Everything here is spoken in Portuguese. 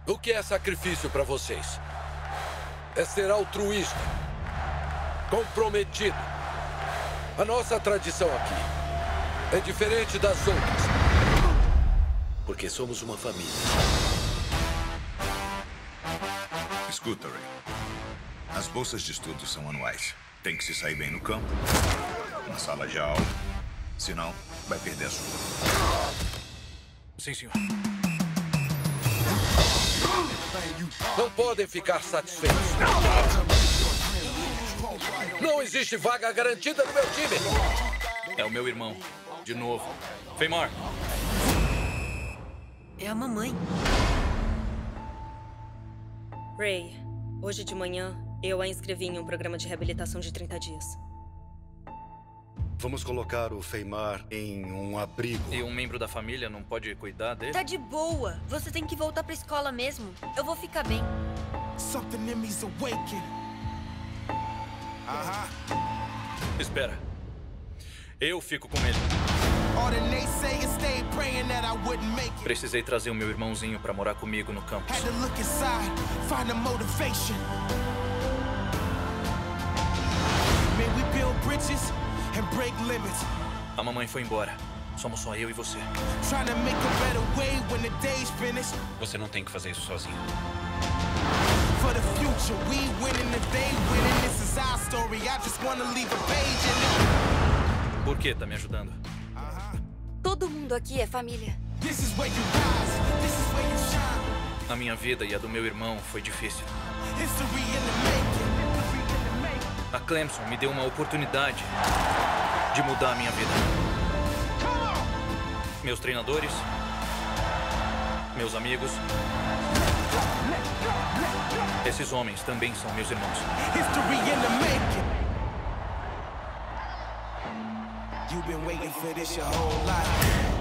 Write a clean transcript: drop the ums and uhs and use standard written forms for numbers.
O que é sacrifício para vocês? É ser altruísta, comprometido. A nossa tradição aqui é diferente das outras, porque somos uma família. Escuta, Ray. As bolsas de estudo são anuais. Tem que se sair bem no campo, na sala de aula. Senão, vai perder a sua. Sim, senhor. Não podem ficar satisfeitos. Não existe vaga garantida no meu time. É o meu irmão. De novo. Feymar. É a mamãe. Ray, hoje de manhã, eu a inscrevi em um programa de reabilitação de 30 dias. Vamos colocar o Feymar em um abrigo. E um membro da família não pode cuidar dele? Tá de boa. Você tem que voltar pra escola mesmo. Eu vou ficar bem. Espera. Eu fico com ele. Precisei trazer o meu irmãozinho pra morar comigo no campus. A mamãe foi embora. Somos só eu e você. Você não tem que fazer isso sozinho. Por que tá me ajudando? Todo mundo aqui é família. A minha vida e a do meu irmão foi difícil. A Clemson me deu uma oportunidade de mudar a minha vida. Meus treinadores, meus amigos, esses homens também são meus irmãos. You've been waiting for this your whole life.